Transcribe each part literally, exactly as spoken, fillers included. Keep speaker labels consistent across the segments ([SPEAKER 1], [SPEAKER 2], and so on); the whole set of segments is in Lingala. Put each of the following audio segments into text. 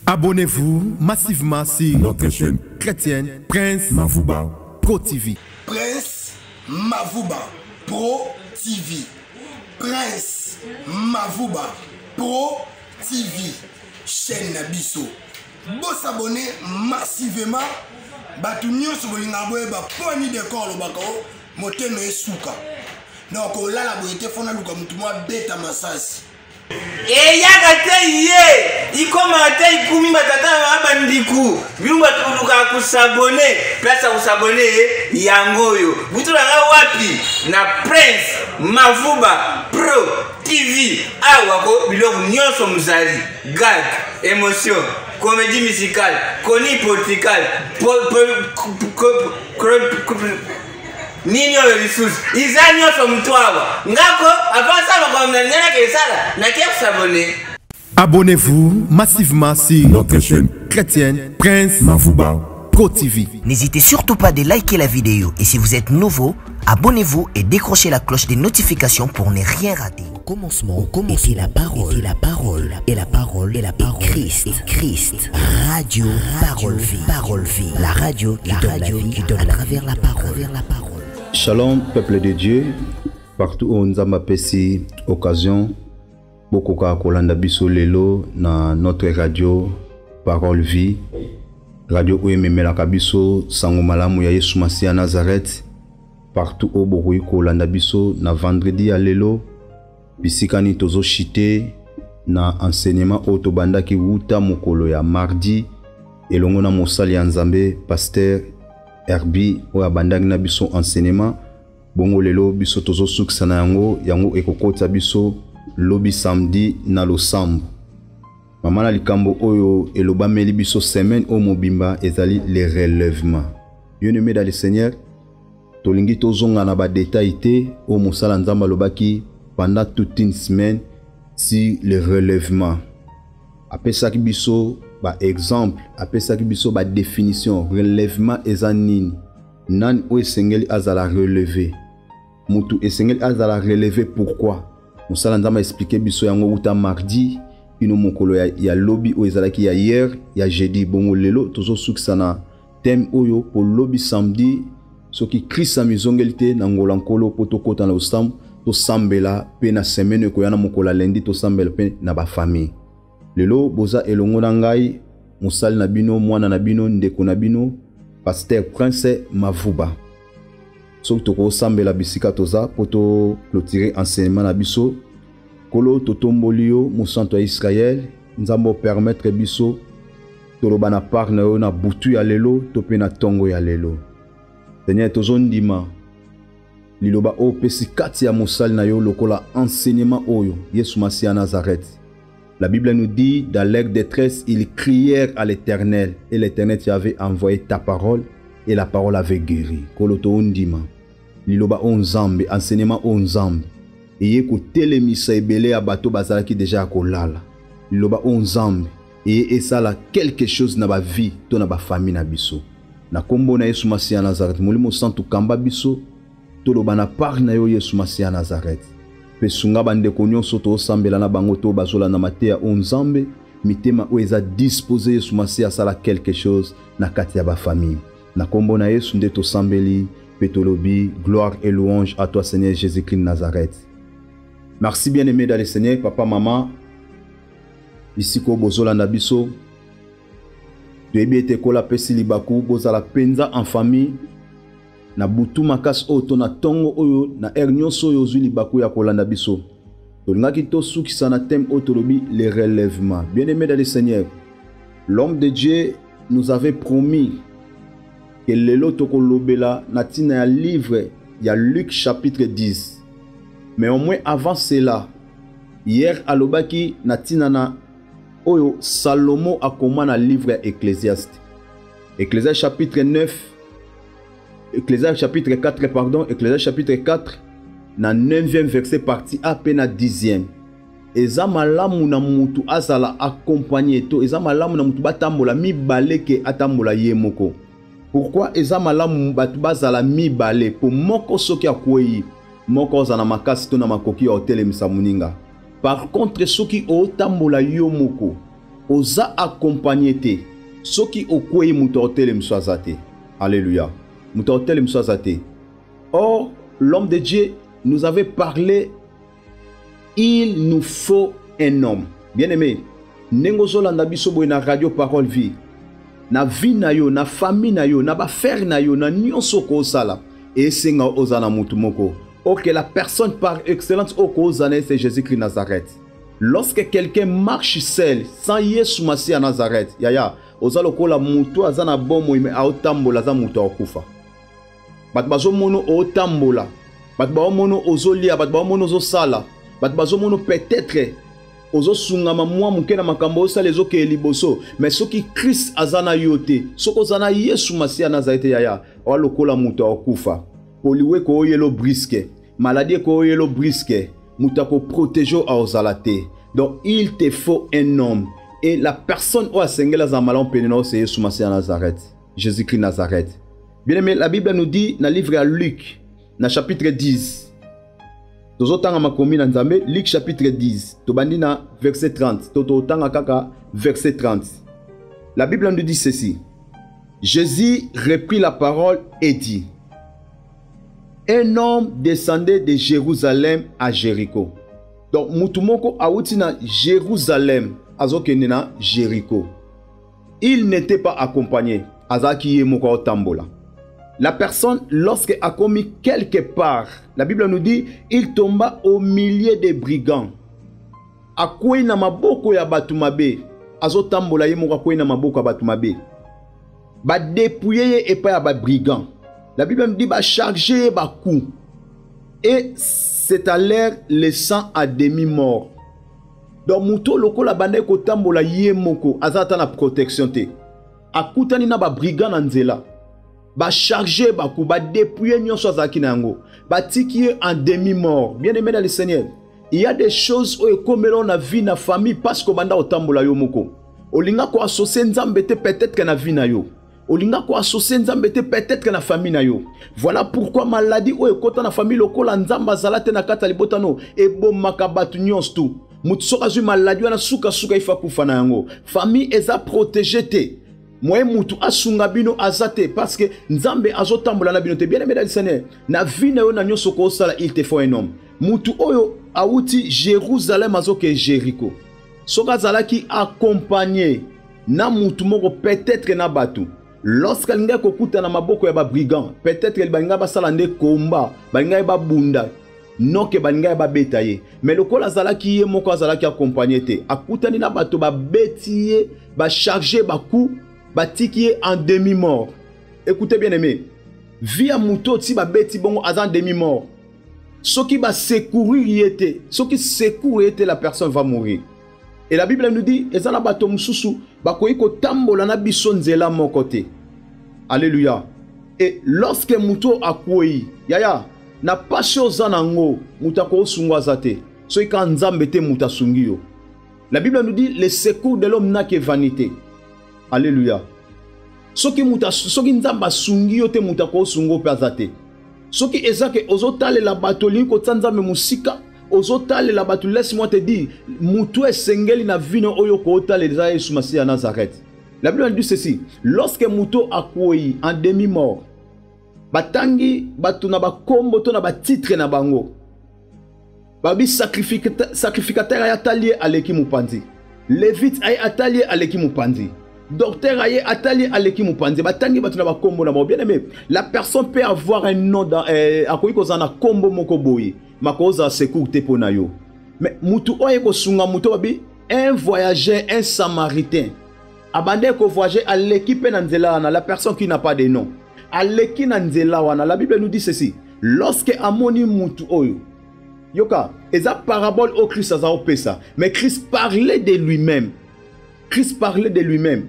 [SPEAKER 1] Abonnez-vous massivement sur notre chaîne chrétienne Prince Mavouba Pro T V.
[SPEAKER 2] Prince Mavouba Pro T V. Prince Mavouba Pro T V. Chaîne Nabiso. Bon s'abonner massivement. Batu nyonso bolinga boyeba poni de kolo bakao moteno esuka. Donc là la boyete fona luka mutu mwa beta masasi.
[SPEAKER 3] Et yaka ye, il commence à kumi batata abandiku. Bilumba tuluka kusabone, place à kusabone yangoyo. Butulanga wapi na Prince Mavouba Pro T V. Awako biloko nyonso muzali. Gag, émotion, comédie musicale, coni politicale, Nini yo ressources izanyo so mtwawa ngako avanza kwa mnanyana kesala na kia kusabone.
[SPEAKER 1] Abonnez-vous massivement sur notre chaîne chrétienne Prince Mavouba Pro T V.
[SPEAKER 4] N'hésitez surtout pas de liker la vidéo et si vous êtes nouveau, abonnez-vous et décrochez la cloche des notifications pour ne rien rater. Au commencement, au commencement était la parole, et la parole, et la parole, et la parole, et Christ, et Christ. Radio, parole vie, parole vie. La radio, qui la donne radio, la vie, qui donne à travers la parole, vers la parole.
[SPEAKER 5] Shalom, peuple de Dieu, partout où nous avons passé occasion, beaucoup de Kolanda Biso Lelo, na notre radio, Parole Vie, radio où nous la Kabiso, Sangomalamu ya Yesu Masia Nazareth, partout où beaucoup Kolanda Biso, na vendredi à Lelo, Bisikani Tozo Chite, na enseignement Otobanda ki Wuta Mokolo ya mardi, et l'ongona Mosali Nzambe, pasteur Herbi oya bandaki na biso enseignement bongo lelo biso tozo sukisa na yango yango ekokota biso lobi samedi na losambo mama na likambo oyo elobameli biso semaine o mobimba ezali le relèvement. Bien-aimé dans le Seigneur, tolingi tozonga na ba détail te o mosala nzamba lobaki pendant toute une semaine si le relèvement apesaki biso ba exemple apesaki biso ba définition relèvement ezanini nan o esengeli azala relever mutu esengeli azala relever pourquoi musala ndama expliquer biso yango uta mardi ino mokolo ya, ya lobby o ezalaki ya hier ya jeudi bongo lelo tozo suksana thème oyo po lobby samedi soki Christ mizongeli te na ngola nkolo poto kota na osam to sambela pe na semaine ko yana mokola lundi to sambela pe na ba famille. Lelo boza elongo na ngai musali na bino mwana na bino ndeko na bino pasteur Prince Mavouba. So toko sambela bisika toza poto clôturer enseignement na biso kolo totombolio musanto ya Israël nzambo permettre biso toloba na part na yo na butu ya lelo to pe na tongo ya lelo. Seigneur tozo ndima liloba o pesi kati ya musali na yo lokola enseignement oyo Yesu Masia Nazareth. La Bible nous dit, dans leur détresse, ils crièrent à l'Éternel. Et l'Éternel avait envoyé ta parole, et la parole avait guéri. Koloto undima. Liloba onzambe, enseignement onzambe. Et yeko telemisa ebele ya bato bazalaki déjà akolala. Liloba onzambe. Et esala quelque chose na ba vie, to na ba famille na biso. Na kombo na Yesu Masia Nazareth. Molimo santu kamba biso. Toloba na par na yo Yesu Masia Nazareth. Pesunga bandeko nyonso to sambela na bango to bazola na matea onzambe mitema o eza disposé Yesu Masia sala quelque chose na kati ya ba famille na kombo na Yesu nde to sambeli petolobi gloire et louange à toi Seigneur Jésus-Christ Nazareth. Merci bien-aimé dans le Seigneur papa maman bisiko bozola na biso toyebi ete kola pesi libaku bozala penza en famille na butu makas oto na tongo oyo na er nyonso oyo zuli baku ya kolanda biso tolingaki to sukisa na thème otolobi le relèvement. Bien-aimé dans le Seigneur, l'homme de Dieu nous avait promis que lelo tokolobela na tina ya livre ya Luc chapitre dix, mais au moins avant cela hier alobaki na tina na oyo Salomo akoma na livre ya Ecclésiaste. Ecclésiaste chapitre neuf Ecclésiaste chapitre quatre, pardon, Ecclésiaste chapitre quatre, na neuvième verset partie A pe na dixième. Eza malamu na mutu azala accompagné to, eza malamu na mutu batambola mi bale ke atambola ye moko. Pourquoi eza malamu batu bazala mi bale po moko soki akwei moko za na makasi to na makoki ya hotel misamuninga. Par contre soki o tambola yo moko oza accompagné te soki okwei muto otele mswazate. Alléluia. Muto otele mswazate. Or l'homme de Dieu nous avait parlé, il nous faut un homme. Bien aimé, nengo zolanda biso boy na radio Parole Vie. Na vie na yo, na famille na yo, na ba faire na yo, na nyonso ko sala. Et senga ozana mutu moko. Ok, la personne par excellence au kozane c'est Jésus-Christ Nazareth. Lorsque quelqu'un marche seul, sans Yesu Masi à Nazareth, yaya, ozalo kola mutu azana bomo ime aotambola za mutu okufa. Bat bazo mono otambola. Bat bazo mono ozolia, bat bazo mono ozosala. Bat bazo mono peut-être ozo sungama mwa muke na makambo osala ezoke eliboso. Mais soki Christ azana yote, soko zana Yesu Masi à Nazareth yaya, ozalo kola mutu okufa. Poliwe ko oyelo briske, maladie ko oyelo briske. Moutako protéger à ozalate. Donc il te faut un homme. Et la personne où a sengela zamalon peneno c'est Yesu Masi à Nazareth. Jésus-Christ Nazareth. Bien aimé, la Bible nous dit dans le livre à Luc, dans chapitre dix. Tozotanga makomi na nzambe, Luc chapitre dix. Tobandi na verset trente. Tototanga kaka verset trente. La Bible nous dit ceci. Jésus reprit la parole et dit: un homme descendait de Jérusalem à Jéricho. Donc, Moutoumoko a outi na Jérusalem, azokende na Jéricho. Il n'était pas accompagné. Azaki yemoko otambola. La personne, lorsqu'elle a commis quelque part, la Bible nous dit, il tomba au milieu des brigands. Akwei na maboko ya batumabe. Azotambola yemoko akwei na maboko ya batumabe. Ba dépouiller et pas ya ba brigands. La Bible me dit bah charger bah coup et c'est à l'air laissant à demi mort. Donc muto loko la bande ko tambola yemoko azata na protection te. Akutani na ba brigand na nzela. Ba charger bah coup ba dépouiller nyonso azaki na yango. Ba tikier en demi mort. Bien aimé dans le Seigneur, il y a des choses où comme l'on a vie na famille parce que banda otambola yomoko. Olinga ko associer nzambe te peut-être que na vie na yo. Olinga ko associer nzambe te peut-être que na famille na yo. Voilà pourquoi maladie ou ekota na famille lokola nzamba zalate na kata libotano e bomaka batu nyons tout. Mutu soka zu maladie wana suka suka ifa kufa na yango. Famille eza protégé te. Moye mutu asunga bino azate parce que nzambe azotambola na bino te. Bien aimé dans le Seigneur, na vie na yo na nyonso ko sala il te faut un homme. Mutu oyo auti Jérusalem azoke Jéricho. Soka zalaki accompagné na mutu moko peut-être na batu. Lorsqu'elle n'a pas écouté na maboko ya ba brigand, peut-être qu'elle banga ba salande combat, banga ba bunda, non que banga ba betaye. Mais le kola zala ki ye moko zala ki accompagné te. Akutani na bato ba betiye, ba charger ba coup, ba tikiye en demi mort. Écoutez bien aimé, via muto ti ba beti bongo azan demi mort. Ce qui va secourir yete, ce qui secourt yete la personne va mourir. Et la Bible nous dit, ezala bato mususu bakoyi ko tambola na biso nzela moko te. Alléluia. Et lorsque muto akwoi, yaya, na passion zanango, muta ko sungwa zate. So ika nzambe te muta sungio. La Bible nous dit, le secours de l'homme n'a que vanité. Alléluia. So ki muta, so ki nzamba sungio te muta ko sungo pe azate. So ki ezake ozotale la batoli ko tsanzambe musika. Ozotale la batu, laisse-moi te dire, mutu esengeli na vino oyo ko otale za Yesu Masi à Nazareth. La Bible dit ceci, lorsque mutu akwoi en demi-mort, batangi batu na bakombo to na batitre na bango. Babi sacrificateur ay atalié aleki mupanzi. Lévite ay atalié aleki mupanzi. Docteur ay atalié aleki mupanzi. Batangi batu na bakombo na bango. Bien aimé, la personne peut avoir un nom dans eh, akwoi ko zana kombo moko boyi. Makoza secours te pona yo. Mais mutu oye ko sunga mutu babi un voyageur, un samaritain. Abandé ko voyager à l'équipe nanzela na la personne qui n'a pas de nom. À l'équipe nanzela wana la Bible nous dit ceci. Lorsque amoni mutu oyo yoka, eza parabole au Christ aza opesa. Mais Christ parlait de lui-même. Christ parlait de lui-même.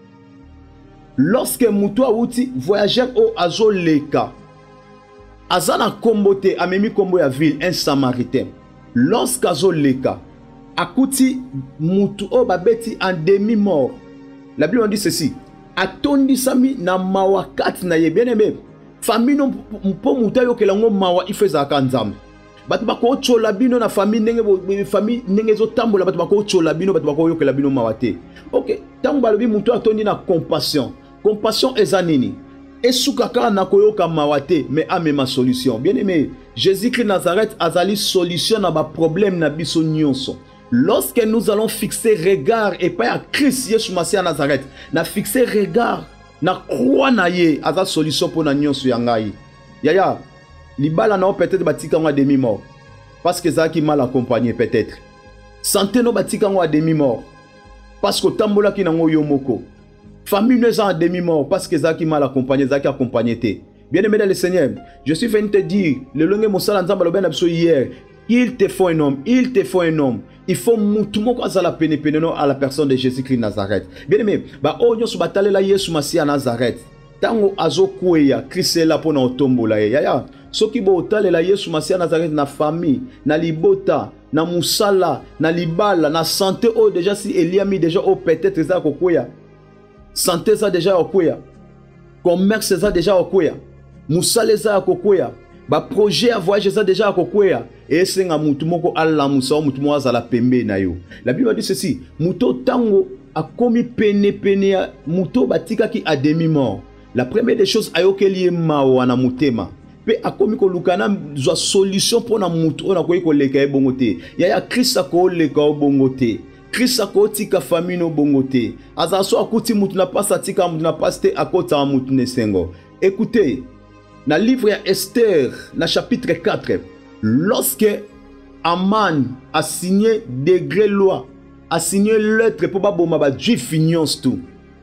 [SPEAKER 5] Lorsque mutu awuti voyageur o azoleka. Azana kombote amemi kombo ya ville un samaritain. Lorsqu'azo leka akuti mutu o babeti en demi mort. La Bible dit ceci. Atondi sami na mawakati na ye bien aimé. Famille non po muta yo kelango mawa ifeza kanzam. bato bako chola bino na famille ndenge famille ndenge zo tambola bato bako chola bino bato bako yokela bino mawate. OK, tango balobi mutu atondi na compassion. Compassion eza nini? Esuka kaka na koyoka mawate mais amema solution. Bien aimé, Jésus-Christ Nazareth azali solution na ba problème na biso nyonso. Lorsque nous allons fixer regard et pas à Christ Yesu Masia Nazareth, na fixer regard na croix na ye aza solution pour na nyonso ya ngai. Yaya, libala na peut-être batika ngwa demi mort parce que ça qui mal accompagné peut-être. Santé no batika ngwa demi mort parce que tambola ki nango yo moko. Famille nous en demi mort parce que ça qui mal accompagné, ça qui accompagné te. Bien-aimé dans le Seigneur, je suis venu te dire, le longue mosala nzamba lo ben abso hier, il te faut un homme, il te faut un homme. Il faut tout le monde à la peine peine à la personne de Jésus-Christ Nazareth. Bien aimé, bah oh nyo subatale la Yesu Masia Nazareth. Tango azo kueya, Christ est là pour na tombo la ya ya. Soki bo otale la Yesu Masia Nazareth na famille, na libota, na musala, na libala, na santé oh déjà si Eliami déjà oh peut-être ça kokuya. Santé ça déjà kokuya. Commerce ça déjà kokuya. Musala ça kokuya. Ba projet à voyage ça déjà kokuya. Et c'est un mutu moko alla musa mutu mo azala pembe na yo. La Bible dit ceci, muto tango a commis pene pene muto batika ki a demi mort. La première des choses ayokeli mawa na mutema. Pe a commis ko lukana zo solution pour na mutu na ko leka e bongote. Ya ya Christ ko leka o bongote. Christ ko tika famille no bongote. Azaso akuti mutu na pasa tika mutu na paste akota mutu ne sengo. Écoutez, dans le livre Esther, dans le chapitre quatre, lorsque Aman a signé degré loi, a signé lettre pour que les Juifs finissent tout.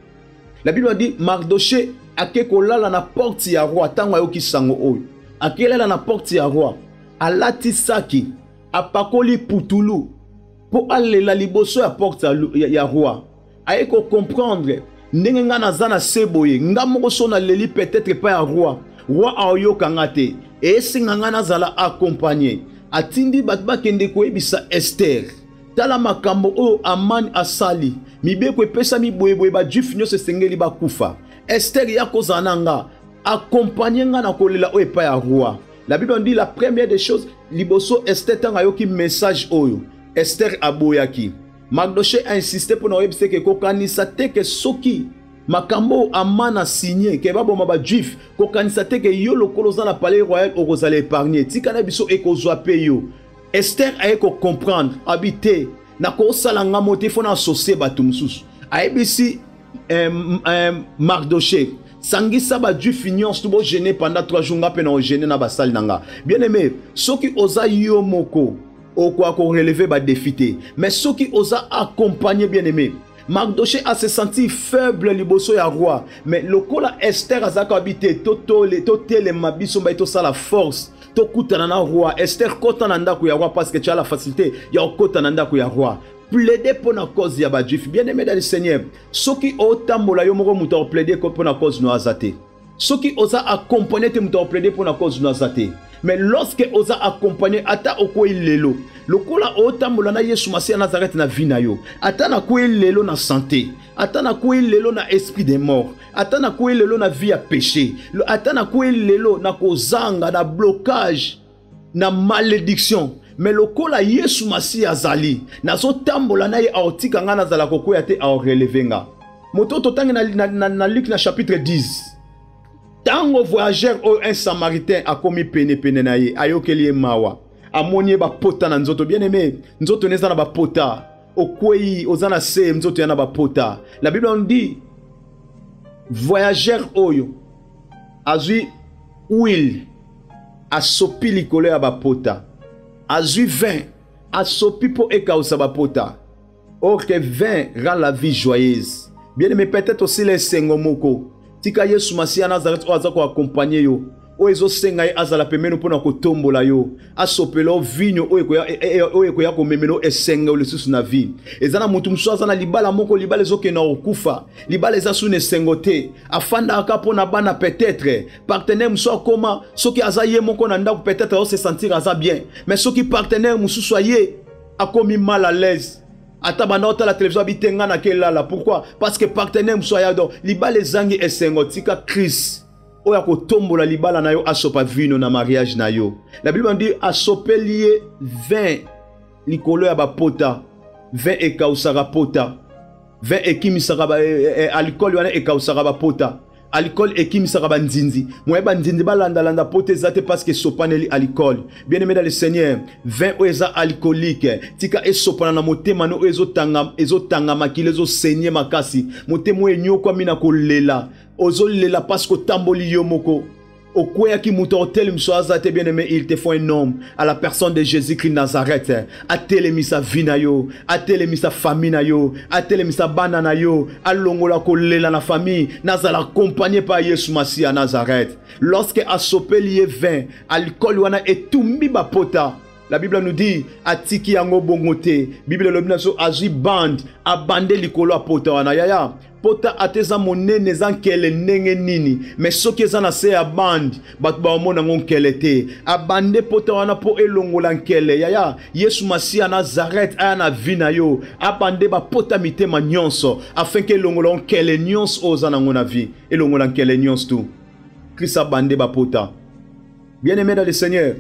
[SPEAKER 5] La Bible dit Mardoché a kekola na porte ya roi tango ayoki sango oyo. A kelela na porte ya roi. A latisaki a pakoli putulu pour aller la liboso ya porte ya, ya roi. A ko comprendre ndenge nga na zana seboye nga moko so na leli peut-être pas ya roi. Roi aoyo kangate et singangana zala accompagné atindi batba kende ko ebisa Esther tala makambo o Aman asali mibe ko pesa mi boyeboye ba Juif nyo se sengeli ba kufa Esther ya kozananga accompagné nga na kolela o epa ya roi. La Bible dit la première des choses liboso Esther tanga yoki message oyo Esther aboyaki Mardoché a insisté pour nous ebise ke kokanisa te ke soki makambo Aman a signé que ba bomba ba Juif ko kanisa te ke yo lokolo za na palais royal o kozala épargner tika na biso e ko zwa pe yo. Esther a ko comprendre habiter na ko sala nga moté fo na associer bato mususu a ebisi um, um, Mardoché sangisa ba Juif finance tout bo gêner pendant trois jours nga pe na gêner na basal nanga. Bien aimé, soki oza yo moko o kwa ko relever ba défité mais soki oza accompagner bien aimé Mardoché a se senti faible liboso ya roi mais lokola Esther azaka habité toto le totel mabiso ba to sala force to kutana na roi Esther kota na ndako ya roi parce que tu as la facilité ya kota na ndako ya roi plaider pour la cause ya ba Juif. Bien aimé dans le Seigneur, soki otambola yo moko muto plaider pour la cause no azate soki oza accompagner te muto plaider pour la cause no azate mais lorsque oza accompagner ata okoi lelo lokola otambola na Yesu Masia Nazareth na vie na yo ata na koi lelo na santé ata na koi lelo na esprit de mort ata na koi lelo na vie à péché ata na koi lelo na kozanga na blocage na malédiction mais lokola Yesu Masia azali nazo tambola na ye aotika nga nazala kokoya te a relevenga moto totangi na, na, na, na Luc na chapitre dix. Tango voyageur ou un samaritain a commis pene pene na ye ayokeli mawa amonye ba pota na nzoto. Bien aimé, nzoto neza na ba pota okwei ozana se nzoto ya na ba pota. La Bible on dit voyageur oyo azui huile asopi likolo ya ba pota azui vin asopi po ekausa ba pota. Or que vin rend la vie joyeuse. Bien aimé, peut-être aussi les sengomoko tika Yesu Masia Nazareth o azako accompagner yo o ezo senga ye azala pemeno pona ko tombola yo asopelo vinyo o ekoya o ekoya ko memeno esenga o lesusu na vie ezana mutu muso azana libala moko libala ezo ke na okufa libala eza sune sengote afanda aka pona bana peut-être partenaire muso koma soki azaye moko na ndako peut-être o se sentir aza bien mais soki partenaire muso soye akomi mal à l'aise ata banota la télévision bitenga na kelala. Pourquoi? Parce que partenaire msoya do liba les zangi esengo tika Christ oya ko tombola libala na yo asopa vino na mariage na yo. La Bible dit asope lié vin likolo ya bapota, vin ekausaka pota, vin ekimisaka ba alcool wana ekausaka bapota, alcool ekimisaka banzinzi. Moye banzinzi balanda landa pote zate parce que sopaneli alcool. Bien aimé dans le Seigneur, vin oeza alcoolique, tika esopana na motema no ezo tanga ezo tanga makile ezo saigner makasi. Motema enyo kwa mina ko lela. Ozo lela parce que tamboli yomoko. Au quoi qui moutortel m'soazate bien aimé, il te faut un homme à la personne de Jésus-Christ Nazareth. A telemi sa vie na yo, a telemi sa famille na yo, a telemi sa bana na yo, a longola kolela na famille, nazala accompagné par Yesu Masi à Nazareth. Lorsque a sopé lié vin, alcool wana et tout mi bapota. La Bible nous dit atiki yango bongote. Bible le binaso aji band abande likolo apota wana yaya. Pota ateza monene zankele nenge nini. Mais soki ezana se ya band bat ba omona ngonkelete. Abande pota wana po elongola nkele yaya. Yesu Masia Nazareth aya na vina yo. Abande ba pota mitema nyonso afin que elongola nkele nyonso ozana ngona vie. Elongola nkele nyonso tout. Christ abande ba pota. Bien aimé dans le Seigneur.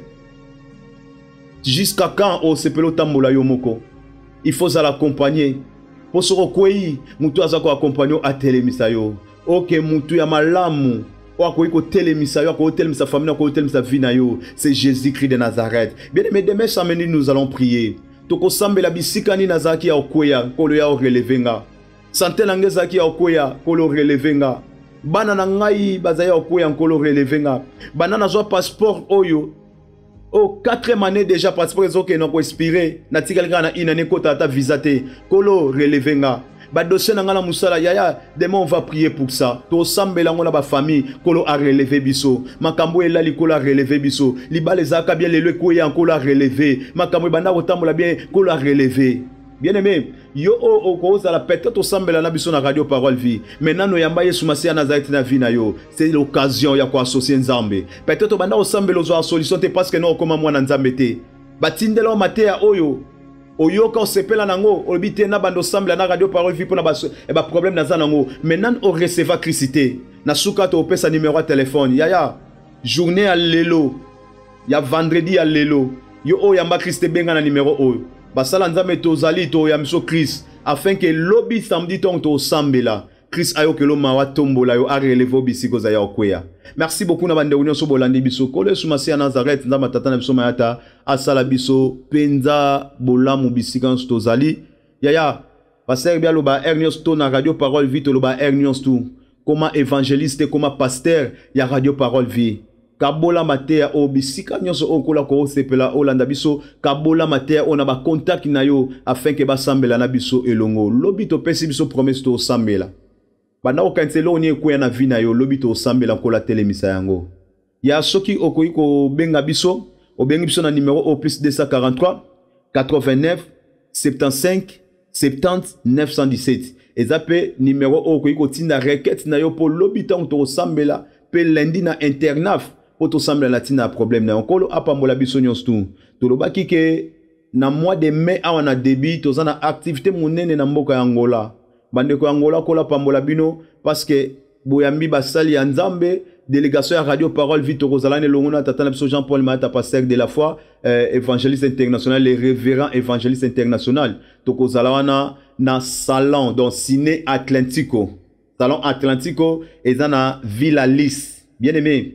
[SPEAKER 5] Jusqu'à quand on se peut tambola yomoko? Il faut l'accompagner. Pour se recueillir, mutu azako accompagner à telemisa yo. Ok, mutu ya malamu. O akoyi ko telemisa yo, akoyi telemisa famille, akoyi telemisa vie na yo. C'est Jésus-Christ de Nazareth. Bien aimé, demain samedi nous allons prier. Toko sambe la bisika ni nazaki ya okoya, kolo ya relevenga. Santé na ngezaki ya okoya, kolo relevenga. Bana na ngai bazaya okoya kolo relevenga. Bana na zo passeport oyo. Oh, quatrième année déjà, parce que nous avons expiré. Nous avons une année qui visité. Kolo relevenga. Ba dossier na musala yaya. Demain on va prier pour ça. To sambela ngona ba famille. Kolo a relevé biso. Makambo ela li kolo a relevé biso. Liba les aka bien le ko ya kolo a relevé. Makambo banda otambola bien kolo a relevé. Bien aimé, yo o cause la peut-être au sambela na biso na radio parole vie. Maintenant no yamba Yesu Masia Nazareth na vie na yo. C'est l'occasion ya ko associer nzambe. Peut-être banda o sambela zo solution te parce que no comme moi na nzambe te. Batindela o matea oyo. Oyo ka sepela nango, obite na bando sambela na radio parole vie pour na ba e ba problème na zanango. Maintenant o receva Christé. Na suka to pesa numéro de téléphone. Ya ya journée à lelo. Ya vendredi à lelo. Yo o yamba Christé benga na numéro oyo. Basala nzambe tozali to ya miso Christ afin que lobby samedi ton to sambela Christ ayo ke lo mawa tombola yo a relevo bisiko za ya okweya. Merci beaucoup na bande union so bolandi biso kole Yesu Masia Nazareth nzamba tata na biso mayata asala biso penza bolamu bisika tozali yaya pasteur bia lo ba Ernios to na radio parole vie to lo ba Ernios tout comme évangéliste comme pasteur ya radio parole vie. Kabola matea o bisika nyonso okola ko sepela olanda biso kabola matea ona ba contact na yo afin que ba sambela na biso elongo lobi to pesi biso promesse to sambela bana okanselo ni ekoya na vie na yo lobi to sambela kola telemisa yango ya soki okoyi ko benga biso o benga biso na numéro au plus deux cent quarante-trois quatre-vingt-neuf soixante-quinze soixante-dix neuf cent dix-sept ezape numéro okoyi ko tinda requête na yo po lobi to to sambela pe lundi na internaf to semble latina problème na okolo apambola biso nyonso tu tolobaki ke na mois de mai awa na début tozana activité monene na mboka ya Angola bandeko ya Angola kola pambola bino parce que boyambi basali ya nzambe délégation ya radio parole vie tokozalane longona tata na biso Jean-Paul Mata pasteur de la foi euh, évangéliste international les révérend évangéliste international tokozala wana na salon donc Ciné Atlantico salon Atlantico ezana Villa Lis bien aimé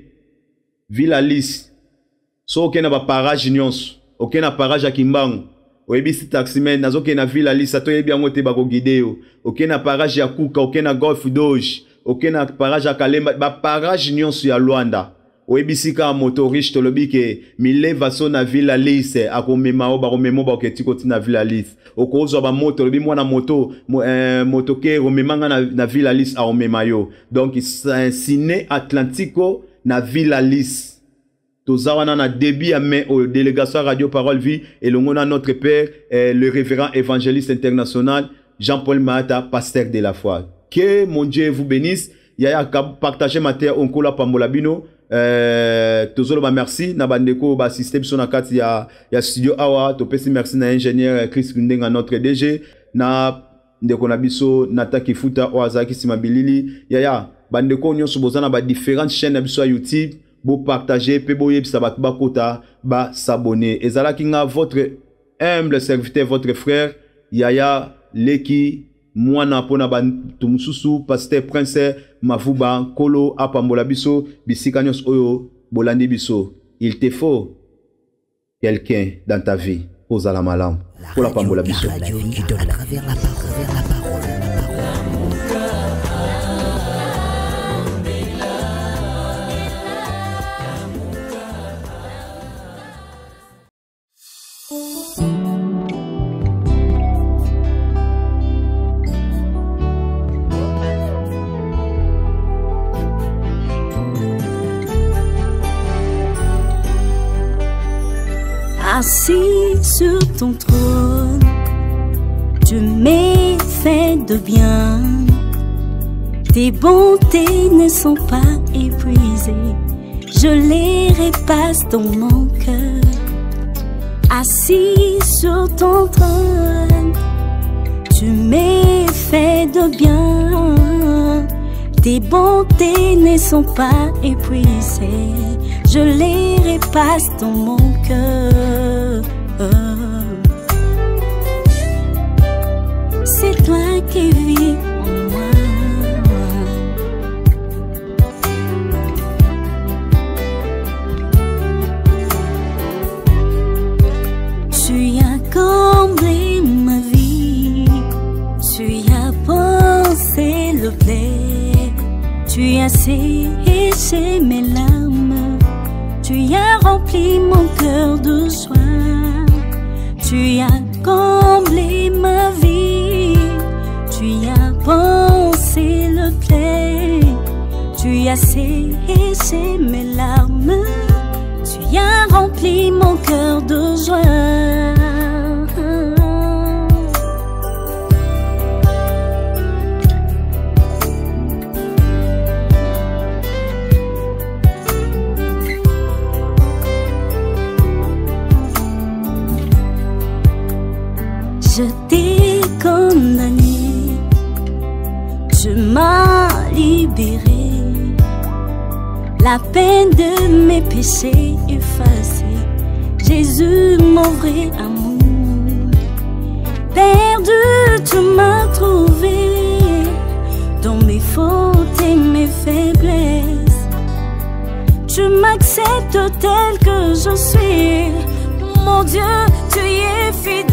[SPEAKER 5] Villa Lis. So ok na ba parage nyonso. Ok na parage à Kimbangu. Oyebi si taximen nazo ke na Villa Lis ato yebi yango te bako gideo. Ok na parage ya Kuka, ok na Golf Doge. Ok na parage à Kalemba, ba parage nyonso ya Luanda. Oyebi si ka motoriste to lobi ke mileva so na Villa Lis akomema o ba komemo ba oketi koti na Villa Lis. Okozo ba moto lobi mwana moto mo, euh, motoke romemanga na, na Villa Lis a omema yo. Donc c'est Ciné Atlantico na Villa Lis. Tozawana na début à main au délégation Radio Parole Vie et le monde notre père eh, le révérend évangéliste international Jean-Paul Mahata pasteur de la foi. Que mon Dieu vous bénisse. Yaya partager ma terre on kola pambola bino. Euh tozolo ba merci na bandeko ba système son na kati ya ya studio awa to pesi merci na ingénieur Chris Kundenga notre D G na ndeko na biso Nata Kifuta o azaki simabilili yaya bande ko nyonso bozana ba différentes chaînes na biso YouTube, bo partager pe bo yebisa bat ba kota ba s'abonner. Ezala ki nga votre humble serviteur, votre frère Yaya Leki Mwana pona ba tumususu pasteur Prince Mavuba Kolo apambola biso bisika nyonso oyo bolandi biso. Il te faut quelqu'un dans ta vie pour la malam pour la pambola biso.
[SPEAKER 4] La radio qui donne à travers la parole, la parole, la
[SPEAKER 6] Assis sur ton trône, tu m'es fait de bien. Tes bontés ne sont pas épuisées, je les repasse dans mon cœur. Assis sur ton trône, tu m'es fait de bien. Tes bontés ne sont pas épuisées, je les repasse dans mon cœur. C'est toi qui vis en moi. Tu as comblé ma vie, tu as pensé le plaisir, tu as séché mes larmes, tu as rempli mon cœur de joie. Tu as comblé ma vie, tu as pensé le plaisir, tu as séché mes larmes, tu as rempli mon cœur de joie. Je t'ai condamné, tu m'as libéré, la peine de mes péchés effacée. Jésus, mon vrai amour, perdu tu m'as trouvé, dans mes fautes et mes faiblesses. Tu m'acceptes tel que je suis, mon Dieu, tu y es fidèle.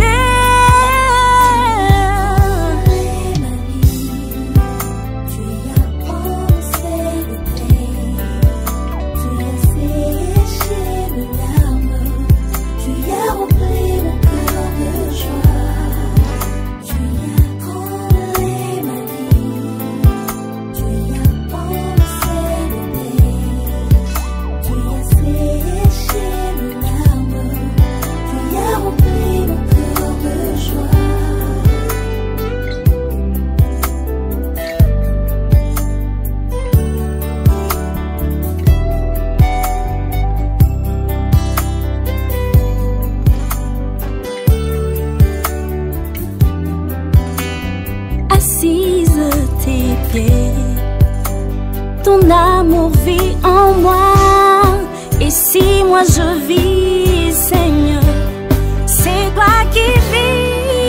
[SPEAKER 6] Assise à tes pieds, ton amour vit en moi. Et si moi je vis, Seigneur, c'est toi qui vis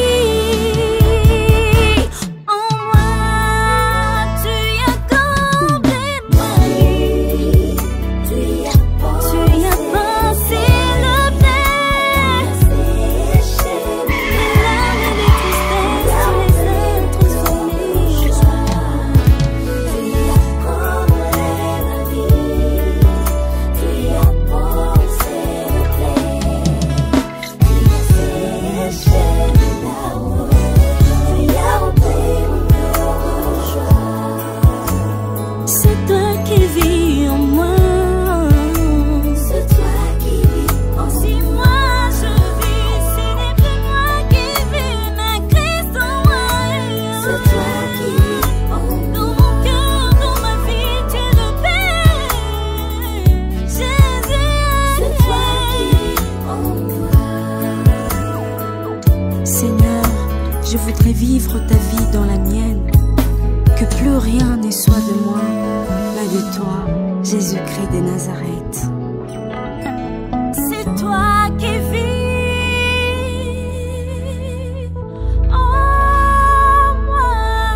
[SPEAKER 6] en moi. Tu as comblé ma vie, tu as pensé le plaisir, les larmes et les tristesses, tu les as transformées. Tu as comblé ma vie, tu as pensé le plaisir, tu as séché. aucun ne soit de moi, mais de toi, Jésus-Christ de Nazareth. C'est toi qui vis en moi.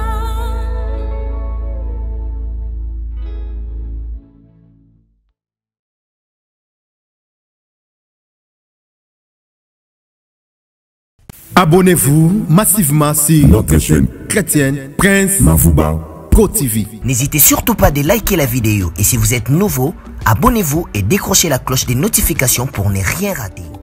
[SPEAKER 1] Abonnez-vous massivement sur notre chaîne chrétienne Prince Mavouba Pro T V.
[SPEAKER 4] N'hésitez surtout pas de liker la vidéo et si vous êtes nouveau, abonnez-vous et décrochez la cloche des notifications pour ne rien rater.